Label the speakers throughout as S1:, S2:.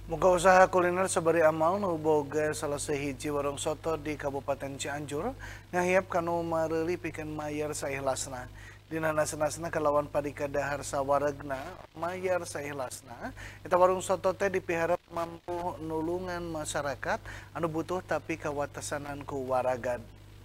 S1: Muka usaha kuliner sabari amal nu boga salah sahiji warung soto di Kabupaten Cianjur ngahiap kanu mareuli pikeun mayar saikhlasna. Dina nasna-nasna kalawan padika dahar sawaregna mayar saikhlasna eta warung soto teh dipiharap mampu nulungan masyarakat anu butuh tapi kawatasanan ku waragad.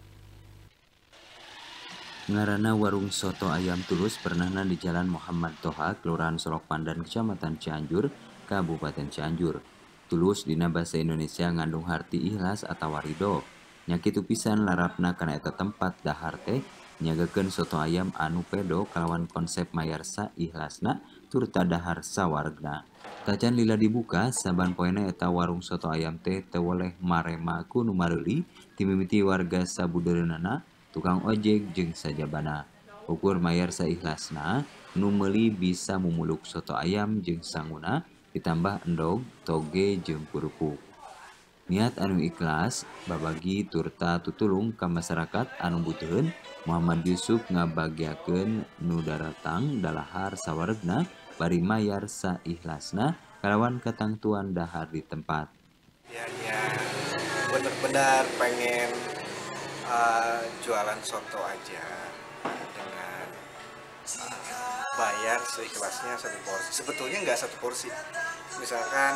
S2: Ngaranna warung soto ayam Tulus pernahna di Jalan Muhammad Toha, Kelurahan Solok Pandan, Kecamatan Cianjur, Kabupaten Cianjur. Tulus dina basa Indonesia ngandung harti ikhlas atau ridho. Nyakitu pisan larapna kana eta tempat dahar teh nyagakeun soto ayam anu pedo kalawan konsep mayarsa ikhlasna turta dahar sawargna. Tacan lila dibuka, saban poena eta warung soto ayam teh teu woleh marema ku nu mareuli ti mimiti warga sabudereunana, tukang ojek jeung sajabana. Ukur mayar saikhlasna, nu meuli bisa mumuluk soto ayam jeung sanguna ditambah endog, toge jeung kerupuk. Niat anu ikhlas babagi turta tutulung ka masyarakat anu butuheun, Muhammad Yusuf ngabagiakeun nu daratang dalahar sawaregna bari mayar saikhlasna kalawan katangtuan dahar di tempat.
S3: Hanya benar-benar pengen jualan soto aja dengan bayar seikhlasnya satu porsi. Sebetulnya nggak satu porsi. Misalkan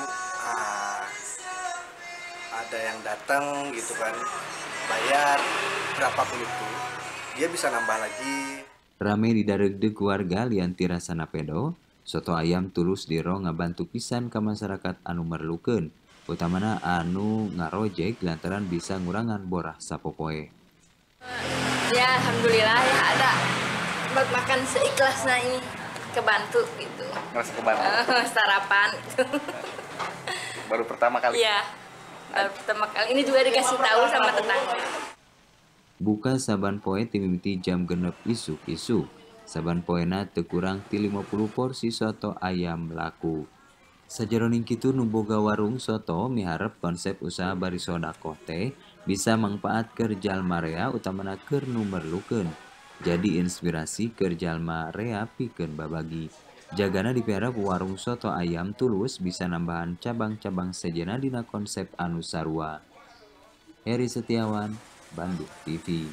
S3: ada yang datang gitu kan, bayar berapapun itu, dia bisa nambah lagi.
S2: Rame didaregdeg warga lian tirasana pedo, soto ayam Tulus diro ngabantu pisan ka masyarakat anu merlukeun, utamana anu ngarojek lantaran bisa ngurangan borah sapopoe.
S4: Ya alhamdulillah ya ada buat makan seikhlasnya ini kebantu gitu.
S5: Ngerasa kebantu?
S4: Sarapan gitu.
S5: Baru pertama kali?
S4: Iya, baru pertama kali. Ini juga dikasih tahu sama tetangga.
S2: Buka saban poe ti mimiti jam genep isuk-isuk. Saban poena teu kurang ti 50 porsi soto ayam laku. Sajeroning kitu nu boga warung soto miharep konsep usaha bari sodakoh teh bisa mangpaat keur jalma rea utamana keur nu merlukeun. Jadi inspirasi keur jalma rea pikeun babagi. Jagana dipiharap warung soto ayam Tulus bisa nambahan cabang-cabang sejenna dina konsep anu sarua. Heri Setiawan, Bandung TV.